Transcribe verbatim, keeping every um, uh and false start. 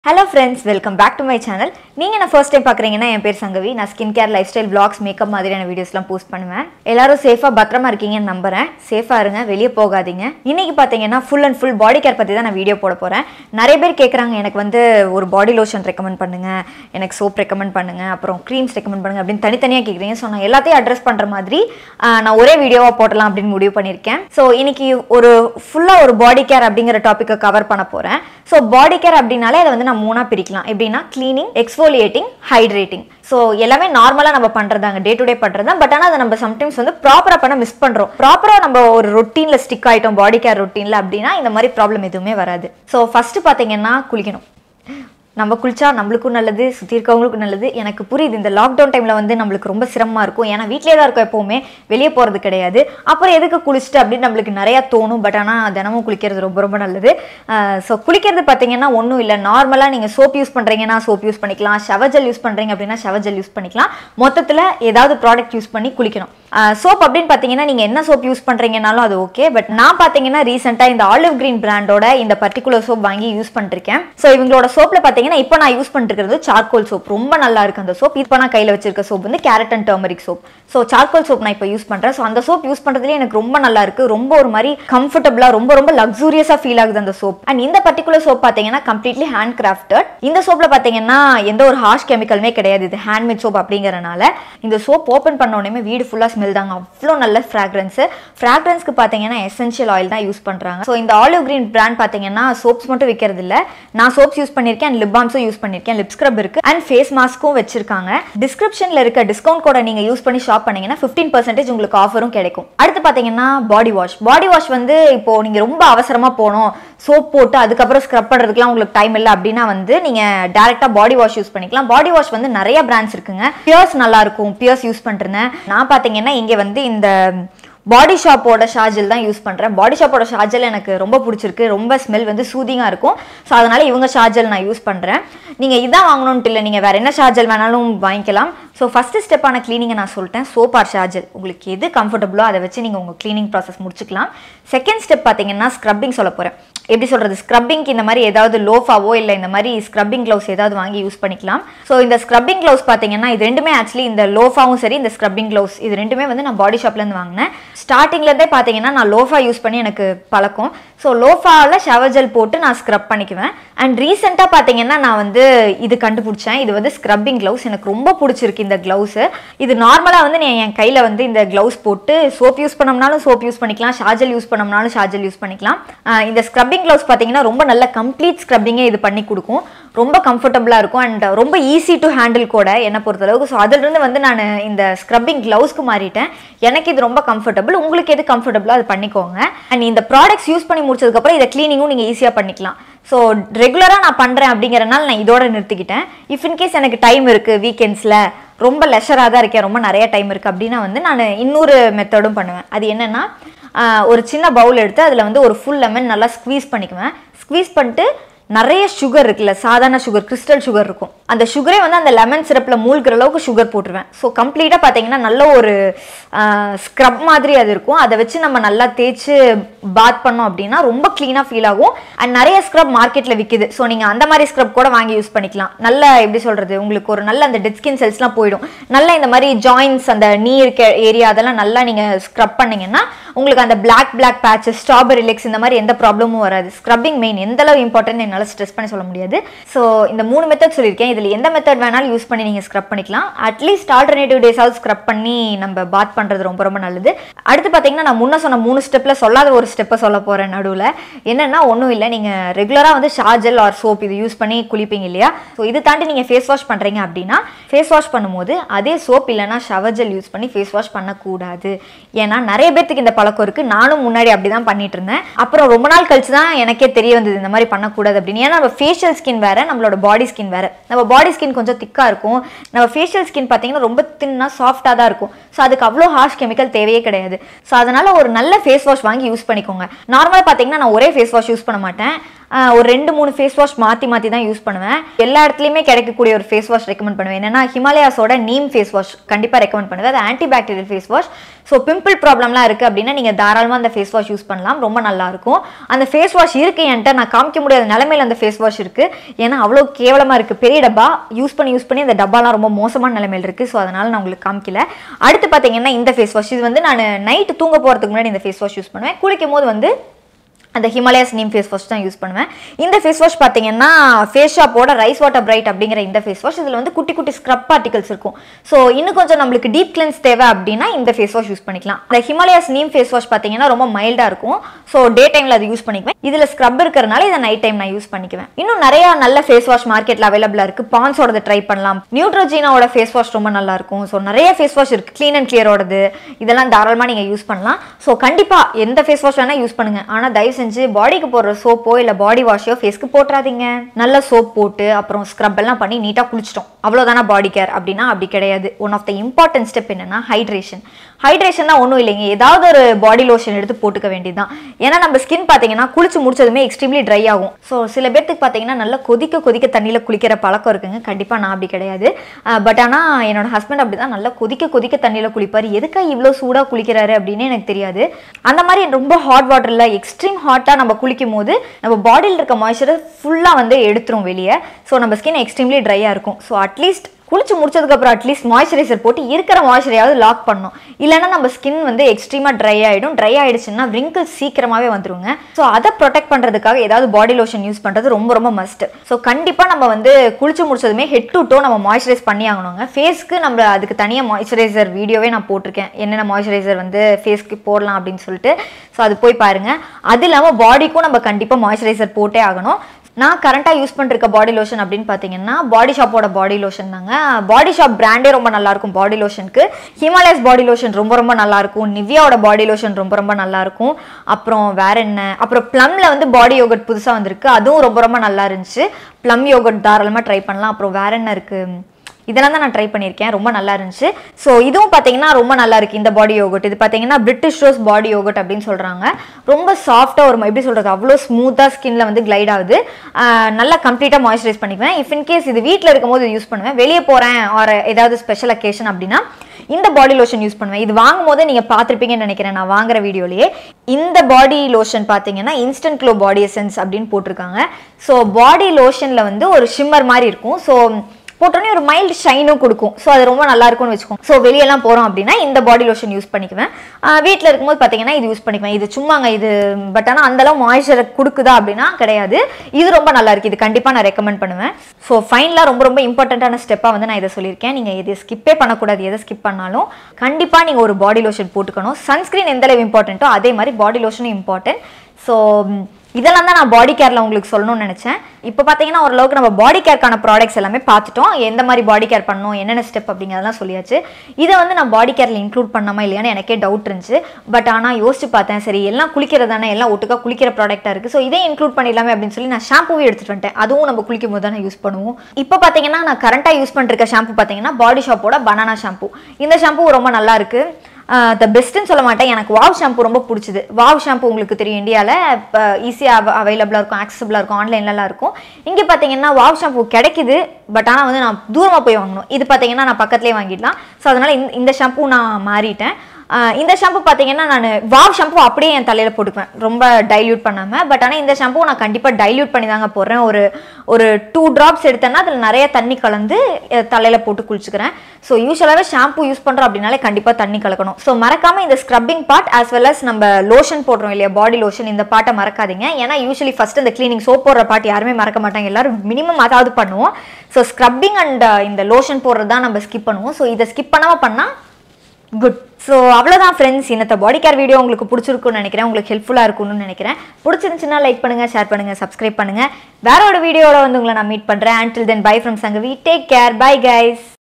Hello friends, welcome back to my channel. நீங்க என்ன first time பார்க்கறீங்கன்னா என் பேர் சங்கவி. நான் skin care, lifestyle, vlogs, makeup மாதிரியான வீடியோஸ்லாம் போஸ்ட் பண்ணுவேன். எல்லாரும் சேஃபா பத்திரமா இருக்கீங்கன்னு நம்புறேன். சேஃபா இருங்க, வெளிய போகாதீங்க. இன்னைக்கு பாத்தீங்கன்னா full and full body care பத்தி தான் நான் வீடியோ போட போறேன். நிறைய பேர் கேக்குறாங்க எனக்கு வந்து ஒரு body lotion recommend பண்ணுங்க, எனக்கு soap recommend பண்ணுங்க, அப்புறம் creams recommend பண்ணுங்க அப்படினு தனித்தனியா கேக்குறீங்க. சோ நான் எல்லாத்தையும் அட்ரஸ் பண்ற மாதிரி நான் ஒரே வீடியோவா போடலாம் அப்படினு முடிவு பண்ணிருக்கேன். சோ இன்னைக்கு ஒரு ஃபுல்லா ஒரு body care அப்படிங்கற டாபிக்க கவர் பண்ண போறேன். சோ body care அப்படினாலே அத வந்து நான் மூணா பிரிக்கலாம். எப்படினா cleaning, exfoliating, hydrating. சோ எல்லாமே நார்மலா நம்ம பண்றதாங்க, டே டு டே பண்றதா. பட் ஆனா அத நம்ம சம்டைம்ஸ் வந்து ப்ராப்பரா பண்ண மிஸ் பண்றோம். ப்ராப்பரா நம்ம ஒரு ரொட்டீன்ல ஸ்டிக் ஆயிட்டோம் பாடி கேர் ரொட்டீன்ல அப்படினா இந்த மாதிரி ப்ராப்ளம் எதுவுமே வராது. சோ ஃபர்ஸ்ட் பாத்தீங்கன்னா குளிக்கணும். நம்ம குளிச்சா நம்மளுக்கும் நல்லது, சுத்தி இருக்கவங்களுக்கும் நல்லது. எனக்கு புரியுது இந்த லாக்டவுன் டைம்ல வந்து நம்மளுக்கு ரொம்ப சிரமமா இருக்கும். ஏன்னா வீட்லயே தான் இருக்கும், எப்பவுமே வெளியே போறது கிடையாது. அப்புறம் எதுக்கு குளிச்சுட்டு அப்படின்னு நம்மளுக்கு நிறைய தோணும். பட் ஆனா தினமும் குளிக்கிறது ரொம்ப ரொம்ப நல்லது. ஸோ குளிக்கிறது பார்த்தீங்கன்னா ஒன்றும் இல்லை, நார்மலா நீங்க சோப் யூஸ் பண்றீங்கன்னா சோப் யூஸ் பண்ணிக்கலாம், ஷவர் ஜெல் யூஸ் பண்றீங்க அப்படின்னா ஷவர் ஜெல் யூஸ் பண்ணிக்கலாம். மொத்தத்துல ஏதாவது ப்ராடக்ட் யூஸ் பண்ணி குளிக்கணும். சோப் அப்படின்னு பார்த்தீங்கன்னா நீங்க என்ன சோப் யூஸ் பண்றீங்கனாலும் அது ஓகே. பட் நான் பார்த்தீங்கன்னா ரீசெண்டா இந்த ஆலிவ் கிரீன் பிராண்டோட இந்த பர்டிகுலர் சோப் வாங்கி யூஸ் பண்ணிருக்கேன். ஸோ இவங்களோட சோப்ல பார்த்தீங்கன்னா இப்போ நான் யூஸ் பண்ணிட்டு இருக்கிறது சார்கோல் சோப். ரொம்ப நல்லா இருக்கு அந்த சோப். இப்போ நான் கையில வச்சிருக்க சோப் வந்து carrot and turmeric soap. So charcoal soap நான் இப்போ யூஸ் பண்றேன். ஸோ அந்த சோப் யூஸ் பண்றதுலேயே எனக்கு ரொம்ப நல்லா இருக்கு. ரொம்ப ஒரு மாதிரி கம்ஃபர்டபுளா, ரொம்ப ரொம்ப லக்ஸூரியஸா ஃபீல் ஆகுது அந்த சோப். அண்ட் இந்த பர்டிகுலர் சோப் பார்த்தீங்கன்னா கம்ப்ளீட்லி ஹேண்ட் கிராஃப்டட். இந்த சோப்ல பார்த்தீங்கன்னா எந்த ஒரு ஹார்ஷ் கெமிக்கலுமே கிடையாது. இது ஹேண்ட்மேட் சோப் அப்படிங்கறனால இந்த சோப் ஓப்பன் பண்ண உடனே வீடு ஃபுல்லா ஸ்மெல் தாங்க. அவ்வளோ நல்ல ஃப்ராக்ரன்ஸ். ஃப்ராக்ரன்ஸ்க்கு பார்த்தீங்கன்னா எசென்ஷியல் ஆயில் தான் யூஸ் பண்றாங்க. ஸோ இந்த ஆலிவ் கிரீன் பிராண்ட் பார்த்தீங்கன்னா சோப்ஸ் மட்டும் விற்கிறது இல்லை, நான் சோப்ஸ் யூஸ் பண்ணிருக்கேன் அண்ட் லிப் பால்ம்ஸும் யூஸ் பண்ணிருக்கேன், லிப் ஸ்க்ரப் இருக்கு அண்ட் ஃபேஸ் மாஸ்க்கும் வச்சிருக்காங்க. டிஸ்கிரிப்ஷன்ல இருக்க டிஸ்கவுண்ட் கோட நீங்க யூஸ் பண்ணி ஷாப் பண்ணீங்கன்னா ஃபிஃப்டீன் பர்சன்டேஜ் உங்களுக்கு ஆஃபரும் கிடைக்கும். அடுத்து பாத்தீங்கன்னா பாடி வாஷ். பாடி வாஷ் வந்து இப்போ நீங்க ரொம்ப அவசரமா போகணும், சோப் போட்டு அதுக்கப்புறம் ஸ்க்ரப் பண்றதுக்குலாம் உங்களுக்கு டைம் இல்லை அப்படின்னா வந்து நீங்க டைரக்டா பாடி வாஷ் யூஸ் பண்ணிக்கலாம். பாடி வாஷ் வந்து நிறைய பிராண்ட்ஸ் இருக்குங்க. பியர்ஸ் நல்லா இருக்கும், பியர்ஸ் யூஸ் பண்றேன். நான் பாத்தீங்கன்னா இங்க வந்து இந்த பாடி ஷாப்போட ஷாஜல் தான் யூஸ் பண்ணுறேன். பாடி ஷாப்போட ஷாஜல் எனக்கு ரொம்ப பிடிச்சிருக்கு. ரொம்ப ஸ்மெல் வந்து சூதிங்காக இருக்கும். ஸோ அதனால இவங்க ஷாஜல் நான் யூஸ் பண்ணுறேன். நீங்கள் இதான் வாங்கணும்ட்டு இல்லை, நீங்கள் வேறு என்ன ஷாஜல் வேணாலும் வாங்கிக்கலாம். ஸோ ஃபஸ்ட்டு ஸ்டெப்பான க்ளீனிங்கை நான் சொல்லிட்டேன். சோப் ஆர் ஷாஜல் உங்களுக்கு எது கம்ஃபர்டபுளோ அதை வச்சு நீங்கள் உங்கள் க்ளீனிங் ப்ராசஸ் முடிச்சுக்கலாம். செகண்ட் ஸ்டெப் பார்த்தீங்கன்னா ஸ்க்ரப்பிங் சொல்ல போகிறேன். எப்படி சொல்கிறது, ஸ்க்ரப்பிங்க்கு இந்த மாதிரி ஏதாவது லோஃபாவோ இல்லை இந்த மாதிரி ஸ்க்ரப்பிங் க்ளவுஸ் ஏதாவது வாங்கி யூஸ் பண்ணிக்கலாம். ஸோ இந்த ஸ்க்ரப்பிங் க்ளவுஸ் பார்த்தீங்கன்னா இது ரெண்டுமே ஆக்சுவலி இந்த லோஃபாவும் சரி இந்த ஸ்க்ரப்பிங் க்ளவுஸ் இது ரெண்டுமே வந்து நான் பாடி ஷாப்லேருந்து வாங்கினேன். ஸ்டார்டிங்லேருந்தே பார்த்தீங்கன்னா நான் லோஃபா யூஸ் பண்ணி எனக்கு பழக்கம். ஸோ லோஃபாவில் ஷவர் ஜெல் போட்டு நான் ஸ்க்ரப் பண்ணிக்குவேன். அண்ட் ரீசெண்டாக பார்த்தீங்கன்னா நான் வந்து இது கண்டுபிடிச்சேன். இது வந்து ஸ்க்ரப்பிங் க்ளவுஸ். எனக்கு ரொம்ப பிடிச்சிருக்கு இந்த க்ளவுஸு. இது நார்மலாக வந்து நான் என் கையில் வந்து இந்த க்ளவுஸ் போட்டு சோப் யூஸ் பண்ணோம்னாலும் சோப் யூஸ் பண்ணிக்கலாம், ஷாஜல் யூஸ் பண்ணோம்னாலும் ஷாஜல் யூஸ் பண்ணிக்கலாம். இந்த ஸ்க்ரப்பிங் க்ளவுஸ் பார்த்தீங்கன்னா ரொம்ப நல்ல கம்ப்ளீட் ஸ்க்ரப்பிங்கே இது பண்ணி கொடுக்கும். ரொம்ப கம்ஃபர்டபுளாக இருக்கும் அண்ட் ரொம்ப ஈஸி டு ஹேண்டில் கூட என்னை பொறுத்தளவுக்கு. ஸோ அதிலிருந்து வந்து நான் இந்த ஸ்க்ரப்பிங் க்ளவுஸ்க்கு மாறிட்டேன். எனக்கு இது ரொம்ப கம்ஃபர்டபுள். உங்களுக்கு எது கம்ஃபர்டபுளோ அது பண்ணிக்கோங்க. அண்ட் இந்த ப்ராடக்ட்ஸ் யூஸ் பண்ணி முடிச்சதுக்கப்புறம் இதை க்ளீனிங்கும் நீங்கள் ஈஸியாக பண்ணிக்கலாம். ஸோ ரெகுலராக நான் பண்ணுறேன் அப்படிங்கிறனால நான் இதோட நிறுத்திக்கிட்டேன். இஃப் இன்கேஸ் எனக்கு டைம் இருக்குது, வீக்கெண்ட்ஸில் ரொம்ப லெஷராக தான் இருக்கேன், ரொம்ப நிறைய டைம் இருக்குது அப்படின்னா வந்து நான் இன்னொரு மெத்தடும் பண்ணுவேன். அது என்னென்னா ஒரு சின்ன பவுல் எடுத்து அதில் வந்து ஒரு ஃபுல் லெமன் நல்லா ஸ்க்வீஸ் பண்ணிக்குவேன். ஸ்க்வீஸ் பண்ணிட்டு நிறைய சுகர் இருக்குல்ல, சாதாரண சுகர், கிறிஸ்டல் சுகர் இருக்கும், அந்த சுகரே வந்து அந்த லெமன் சிரப்பில் மூழ்கிற அளவுக்கு சுகர் போட்டுருவேன். ஸோ கம்ப்ளீட்டாக பார்த்தீங்கன்னா நல்ல ஒரு ஸ்க்ரப் மாதிரி அது இருக்கும். அதை வச்சு நம்ம நல்லா தேய்ச்சி பாத் பண்ணோம் அப்படின்னா ரொம்ப க்ளீனாக ஃபீல் ஆகும். அண்ட் நிறைய ஸ்க்ரப் மார்க்கெட்டில் விற்கிது. ஸோ நீங்கள் அந்த மாதிரி ஸ்க்ரப் கூட வாங்கி யூஸ் பண்ணிக்கலாம். நல்ல எப்படி சொல்கிறது, உங்களுக்கு ஒரு நல்ல அந்த டெட் ஸ்கின் செல்ஸ்லாம் போயிடும். நல்லா இந்த மாதிரி ஜாயின்ஸ், அந்த நீ இருக்க ஏரியா அதெல்லாம் நல்லா நீங்கள் ஸ்க்ரப் பண்ணிங்கன்னா உங்களுக்கு அந்த black black patches, strawberry legs இந்த மாதிரி எந்த ப்ராப்ளமும் வராது. ஸ்க்ரப்பிங் மெயின், எந்த அளவு இம்பார்ட்டன்ட் என்னால் ஸ்ட்ரெஸ் பண்ணி சொல்ல முடியாது. ஸோ இந்த மூணு மெத்தட் சொல்லியிருக்கேன். இதில் எந்த மெத்தட் வேணாலும் யூஸ் பண்ணி நீங்கள் ஸ்க்ரப் பண்ணிக்கலாம். அட்லீஸ்ட் ஆல்டர்னேட்டிவ் டேஸாவது ஸ்க்ரப் பண்ணி நம்ம பாத் பண்ணுறது ரொம்ப ரொம்ப நல்லது. அடுத்து பார்த்தீங்கன்னா நான் முன்ன சொன்ன மூணு ஸ்டெப்பில் சொல்லாத ஒரு ஸ்டெப்பை சொல்ல போகிறேன் நடுவில். என்னென்னா ஒன்றும் இல்லை, நீங்கள் ரெகுலராக வந்து ஷாஜல் ஆர் சோப் இது யூஸ் பண்ணி குளிப்பீங்க இல்லையா. ஸோ இது தாண்டி நீங்கள் ஃபேஸ் வாஷ் பண்ணுறீங்க அப்படின்னா ஃபேஸ் வாஷ் பண்ணும்போது அதே சோப் இல்லைனா ஷவர் ஜெல் யூஸ் பண்ணி ஃபேஸ் வாஷ் பண்ணக்கூடாது. ஏன்னா நிறைய பேர்த்துக்கு இந்த பழக்கம் இருக்குது. நானும் முன்னாடி அப்படி தான் பண்ணிட்டு இருந்தேன். அப்புறம் ரொம்ப நாள் கழிச்சு தான் எனக்கே தெரிய வந்தது இந்த மாதிரி பண்ணக்கூடாது அப்படின்னு. ஏன்னா நம்ம ஃபேஷியல் ஸ்கின் வேற, நம்மளோட பாடி ஸ்கின் வேற. நம்ம பாடி ஸ்கின் கொஞ்சம் திக்கா இருக்கும், நம்ம ஃபேஷியல் ஸ்கின் பார்த்தீங்கன்னா ரொம்ப தின்னா சாஃப்டாக தான் இருக்கும். ஸோ அதுக்கு அவ்வளோ ஹார்ஷ் கெமிக்கல் தேவையே கிடையாது. ஸோ அதனால ஒரு நல்ல ஃபேஸ் வாஷ் வாங்கி யூஸ் பண்ணிக்கோங்க. நார்மலாக பார்த்தீங்கன்னா நான் ஒரே ஃபேஸ் வாஷ் யூஸ் பண்ண மாட்டேன். ஒரு ரெண்டு மூணு ஃபேஸ் வாஷ் மாற்றி மாற்றி தான் யூஸ் பண்ணுவேன். எல்லா இடத்துலையுமே கிடைக்கக்கூடிய ஒரு ஃபேஸ் வாஷ் ரெக்கமெண்ட் பண்ணுவேன். என்னன்னா ஹிமாலயாஸோட நீம் ஃபேஸ் வாஷ் கண்டிப்பாக ரெக்கமெண்ட் பண்ணுவேன். அது antibacterial face wash. So pimple ப்ராப்ளம்லாம் இருக்குது அப்படின்னா நீங்கள் தாராளமாக அந்த ஃபேஸ் வாஷ் யூஸ் பண்ணலாம். ரொம்ப நல்லாயிருக்கும். அந்த ஃபேஸ் வாஷ் இருக்குது என்கிட்ட, நான் காமிக்க முடியாத நிலமையில் அந்த ஃபேஸ் வாஷ் இருக்குது. ஏன்னா அவ்வளோ கேவலமாக இருக்குது. பெரிய டப்பா யூஸ் பண்ணி யூஸ் பண்ணி அந்த டப்பாலாம் ரொம்ப மோசமான நிலைமையில் இருக்குது. ஸோ அதனால் நான் உங்களுக்கு காமிக்கல. அடுத்து பார்த்தீங்கன்னா இந்த ஃபேஸ் வாஷ், இது வந்து நான் நைட்டு தூங்க போகிறதுக்கு முன்னாடி இந்த ஃபேஸ் வாஷ் யூஸ் பண்ணுவேன். குளிக்கும் போது வந்து அந்த ஹிமாலயாஸ் நீம் ஃபேஸ் வாஷ் தான் யூஸ் பண்ணுவேன். இந்த ஃபேஸ் வாஷ் பார்த்தீங்கன்னா ஃபேஸ் ஷாப்போட ரைஸ் வாட்டர் பிரைட் அப்படிங்கிற இந்த ஃபேஸ் வாஷ், இதில் வந்து குட்டி குட்டி ஸ்க்ரப் பார்ட்டிகல்ஸ் இருக்கும். ஸோ இன்னும் கொஞ்சம் நம்மளுக்கு டீப் கிளென்ஸ் தேவை அப்படின்னா இந்த ஃபேஸ் வாஷ் யூஸ் பண்ணிக்கலாம். இந்த ஹிமாலயாஸ் நீம் ஃபேஸ் வாஷ் பார்த்தீங்கன்னா ரொம்ப மைல்டாக இருக்கும். ஸோ டே டைமில் அது யூஸ் பண்ணிக்குவேன். இதில் ஸ்க்ரப் இருக்கிறனால இதை நைட் டைம் நான் யூஸ் பண்ணிக்குவேன். இன்னும் நிறைய நல்ல ஃபேஸ் வாஷ் மார்க்கெட்டில் அவைலபிளாக இருக்குது. பான்ஸோட ட்ரை பண்ணலாம். நியூட்ரோஜீனாவோட ஃபேஸ் வாஷ் ரொம்ப நல்லா இருக்கும். ஸோ நிறைய ஃபேஸ் வாஷ் இருக்குது. க்ளீன் அண்ட் கிளியரோடது இதெல்லாம் தாராளமாக நீங்கள் யூஸ் பண்ணலாம். ஸோ கண்டிப்பாக எந்த ஃபேஸ் வாஷ் வேணால் யூஸ் பண்ணுங்கள். ஆனால் தயவு செஞ்சு பாடிக்கு போடுற சோப்போ இல்லை பாடி வாஷோ ஃபேஸ்க்கு போட்டுறாதீங்க. நல்ல சோப் போட்டு அப்புறம் ஸ்க்ரப் எல்லாம் பண்ணி நீட்டாக குளிச்சிட்டோம் அவ்வளோதானா பாடி கேர் அப்படின்னா அப்படி கிடையாது. One of the important step என்னன்னா ஹைட்ரேஷன். ஹைட்ரேஷன்னா ஒன்றும் இல்லைங்க, ஏதாவது ஒரு பாடி லோஷன் எடுத்து போட்டுக்க வேண்டியதுதான். ஏன்னா நம்ம ஸ்கின் பார்த்தீங்கன்னா குளிச்சு முடிச்சதுமே எக்ஸ்ட்ரீம்லி ட்ரை ஆகும். ஸோ சில பேர்த்துக்கு பார்த்தீங்கன்னா நல்லா கொதிக்க கொதிக்க தண்ணியில் குளிக்கிற பழக்கம் இருக்குங்க. கண்டிப்பாக நான் அப்படி கிடையாது. பட் ஆனால் என்னோட ஹஸ்பண்ட் அப்படி தான் நல்லா கொதிக்க கொதிக்க தண்ணியில் குளிப்பார். எதுக்காக இவ்வளோ சூடாக குளிக்கிறாரு அப்படின்னு எனக்கு தெரியாது. அந்த மாதிரி ரொம்ப ஹாட் வாட்டரில் எக்ஸ்ட்ரீம் ஹாட்டாக நம்ம குளிக்கும் போது நம்ம பாடியில் இருக்க மாய்ஸ்சரை ஃபுல்லாக வந்து எடுத்துரும் வெளியே. ஸோ நம்ம ஸ்கின் எக்ஸ்ட்ரீம்லி ட்ரையாக இருக்கும். ஸோ அட்லீஸ்ட் குளிச்சு முடிச்சதுக்கப்புறம் அட்லீஸ்ட் மாய்ஸ்சரைசர் போட்டு இருக்கிற மாய்ஸ்சரையாவது லாக் பண்ணணும். இல்லைன்னா நம்ம ஸ்கின் வந்து எக்ஸ்ட்ரீமாக ட்ரை ஆகிடும். ட்ரை ஆகிடுச்சுன்னா விரிங்கிள்ஸ் சீக்கிரமாகவே வந்துருங்க. ஸோ அதை ப்ரொடெக்ட் பண்ணுறதுக்காக ஏதாவது பாடி லோஷன் யூஸ் பண்ணுறது ரொம்ப ரொம்ப மஸ்ட். ஸோ கண்டிப்பாக நம்ம வந்து குளிச்சு முடிச்சதுமே ஹெட் டு டோ நம்ம மாய்ஸ்சரைஸ் பண்ணி ஆகணுங்க. ஃபேஸ்க்கு நம்ம அதுக்கு தனியாக மாய்ஸ்சரைசர் வீடியோவே நான் போட்டிருக்கேன். என்னென்ன மாய்ஸ்சரைசர் வந்து ஃபேஸ்க்கு போடலாம் அப்படின்னு சொல்லிட்டு. ஸோ அது போய் பாருங்கள். அது இல்லாமல் பாடிக்கும் நம்ம கண்டிப்பாக மாய்ஸ்சரைசர் போட்டே ஆகணும். நான் கரண்டாக யூஸ் பண்ணிருக்க பாடி லோஷன் அப்படின்னு பார்த்தீங்கன்னா பாடி ஷாப்போட பாடி லோஷன் தாங்க. பாடி ஷாப் பிராண்டே ரொம்ப நல்லாயிருக்கும் பாடி லோஷனுக்கு. ஹிமாலயாஸ் பாடி லோஷன் ரொம்ப ரொம்ப நல்லாயிருக்கும். நிவ்யாவோட பாடி லோஷன் ரொம்ப ரொம்ப நல்லாயிருக்கும். அப்புறம் வேற என்ன, அப்புறம் ப்ளம்ல வந்து பாடி யோகட் புதுசாக வந்திருக்கு. அதுவும் ரொம்ப ரொம்ப நல்லா இருந்துச்சு. ப்ளம் யோகட் தாராளமாக ட்ரை பண்ணலாம். அப்புறம் வேற என்ன இருக்குது, இதெல்லாம் தான் நான் ட்ரை பண்ணியிருக்கேன். ரொம்ப நல்லா இருந்துச்சு. ஸோ இதுவும் பார்த்தீங்கன்னா ரொம்ப நல்லா இருக்குது இந்த பாடி யோகட். இது பார்த்தீங்கன்னா பிரிட்டிஷ் ரோஸ் பாடி யோகட் அப்படின்னு சொல்கிறாங்க. ரொம்ப சாஃப்டாக ஒரு எப்படி சொல்கிறது, அவ்வளோ ஸ்மூத்தாக ஸ்கின்ல வந்து கிளைட் ஆகுது. நல்லா கம்ப்ளீட்டாக மாய்ஸ்சரைஸ் பண்ணிக்குவேன். இஃப் இன்கேஸ் இது வீட்டில் இருக்கும்போது யூஸ் பண்ணுவேன். வெளியே போகிறேன் ஆர் ஏதாவது ஸ்பெஷல் அக்கேஷன் அப்படின்னா இந்த பாடி லோஷன் யூஸ் பண்ணுவேன். இது வாங்கும் போதே நீங்கள் பார்த்துருப்பீங்கன்னு நினைக்கிறேன். நான் வாங்குற வீடியோலேயே இந்த பாடி லோஷன் பார்த்தீங்கன்னா இன்ஸ்டன்ட் க்ளோ பாடி எசன்ஸ் அப்படின்னு போட்டிருக்காங்க. ஸோ பாடி லோஷனில் வந்து ஒரு ஷிம்மர் மாதிரி இருக்கும். ஸோ போட்டோன்னே ஒரு மைல்டு ஷைனும் கொடுக்கும். ஸோ அது ரொம்ப நல்லா இருக்கும்னு வச்சுக்கோங்க. ஸோ வெளியெல்லாம் போகிறோம் அப்படின்னா இந்த பாடி லோஷன் யூஸ் பண்ணிக்குவேன். வீட்டில் இருக்கும்போது பார்த்தீங்கன்னா இது யூஸ் பண்ணிக்குவேன். இது சும்மாங்க இது, பட் ஆனால் அந்தளவு மாய்ஸ்சரை கொடுக்குதா அப்படின்னா கிடையாது. இது ரொம்ப நல்லா இருக்குது. இது கண்டிப்பாக நான் ரெக்கமெண்ட் பண்ணுவேன். ஸோ ஃபைனலாக ரொம்ப ரொம்ப இம்பார்ட்டண்ட்டான ஸ்டெப்பாக வந்து நான் இதை சொல்லியிருக்கேன். நீங்கள் இதை ஸ்கிப்பே பண்ணக்கூடாது. எதை ஸ்கிப் பண்ணாலும் கண்டிப்பாக நீங்கள் ஒரு பாடி லோஷன் போட்டுக்கணும். சன்ஸ்க்ரீன் எந்த அளவு இம்பார்ட்டண்ட்டோ அதே மாதிரி பாடி லோஷனும் இம்பார்ட்டன்ட். ஸோ இதெல்லாம் தான் நான் பாடி கேரில் உங்களுக்கு சொல்லணும்னு நினச்சேன். இப்போ பார்த்தீங்கன்னா ஓரளவுக்கு நம்ம பாடி கேருக்கான ப்ராடக்ட்ஸ் எல்லாமே பார்த்துட்டோம். எந்த மாதிரி பாடி கேர் பண்ணணும், என்னென்ன ஸ்டெப் அப்படிங்கிறதெல்லாம் சொல்லியாச்சு. இதை வந்து நான் பாடி கேரில் இன்க்ளூட் பண்ணாமல் இல்லையான்னு எனக்கே டவுட் இருந்துச்சு. பட் ஆனால் யோசிச்சு பார்த்தேன், சரி எல்லாம் குளிக்கிறது தானே, எல்லாம் ஒட்டுக்கா குளிக்கிற ப்ராடக்டாக இருக்குது. ஸோ இதே இன்க்ளூட் பண்ணிடலாமே அப்படின்னு சொல்லி நான் ஷாம்பூவே எடுத்துகிட்டு வந்துட்டேன். அதுவும் நம்ம குளிக்கும் போது தானே யூஸ் பண்ணுவோம். இப்போ பார்த்தீங்கன்னா நான் கரண்ட்டாக யூஸ் பண்ணிருக்க ஷாம்பூ பார்த்தீங்கன்னா பாடி ஷாப்போட பனானா ஷாம்பூ. இந்த ஷாம்பூ ரொம்ப நல்லா இருக்குது. த பெஸ்ட்டுன்னு சொல்ல மாட்டேன், எனக்கு வாவ் ஷாம்பு ரொம்ப பிடிச்சிது. வாவ் ஷாம்பு உங்களுக்கு தெரியும் இந்தியாவில் இப்போ ஈஸியாக அவைலபிளாக இருக்கும், ஆக்சசபிளாக இருக்கும், ஆன்லைன்லலாம் இருக்கும். இங்கே பார்த்தீங்கன்னா வாவ் ஷாம்பு கிடைக்குது. பட் ஆனால் வந்து நான் தூரமாக போய் வாங்கணும். இது பார்த்தீங்கன்னா நான் பக்கத்துலேயே வாங்கிடலாம். ஸோ அதனால் இந்த இந்த ஷாம்பு நான் மாறிட்டேன். இந்த ஷாம்பு பார்த்தீங்கன்னா நான் வாவ் ஷாம்பு அப்படியே என் தலையில் போட்டுக்குவேன், ரொம்ப டைல்யூட் பண்ணாமல். பட் ஆனால் இந்த ஷாம்பு நான் கண்டிப்பாக டைல்யூட் பண்ணி தாங்க போடுறேன். ஒரு ஒரு டூ ட்ராப்ஸ் எடுத்தேன்னா அதில் நிறைய தண்ணி கலந்து தலையில் போட்டு குளிச்சுக்கிறேன். ஸோ யூஸ்வலாகவே ஷாம்பு யூஸ் பண்ணுறோம் அப்படின்னாலே கண்டிப்பாக தண்ணி கலக்கணும். ஸோ மறக்காமல் இந்த scrubbing part as well as நம்ம லோஷன் போடுறோம் இல்லையா, பாடி லோஷன், இந்த பார்ட்டை மறக்காதீங்க. ஏன்னா யூஸ்வலி ஃபஸ்ட் இந்த கிளீனிங் சோப் போடுற பார்ட் யாருமே மறக்க மாட்டாங்க. எல்லாரும் மினிமம் அதாவது பண்ணுவோம். ஸோ ஸ்க்ரப்பிங் அண்ட் இந்த லோஷன் போடுறது தான் நம்ம ஸ்கிப் பண்ணுவோம். ஸோ இதை ஸ்கிப் பண்ணாமல் பண்ணால் குட். ஸோ அவ்வளோதான் ஃப்ரெண்ட்ஸ், இன்னத்த பாடி கேர் வீடியோ உங்களுக்கு பிடிச்சிருக்குன்னு நினைக்கிறேன், உங்களுக்கு ஹெல்ப்ஃபுல்லாக இருக்கும்னு நினைக்கிறேன். பிடிச்சிருந்துச்சுன்னா லைக் பண்ணுங்கள், ஷேர் பண்ணுங்கள், சப்ஸ்கிரைப் பண்ணுங்கள். வேற ஒரு வீடியோவில் வந்து உங்களை நான் மீட் பண்ணுறேன். until then bye from Sangavi. Take care. Bye guys.